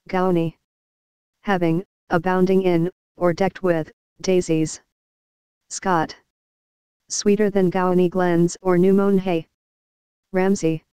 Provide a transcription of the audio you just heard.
Gownie. Having, abounding in, or decked with, daisies. Scott. Sweeter than Gownie glens or new mown hay. Ramsey.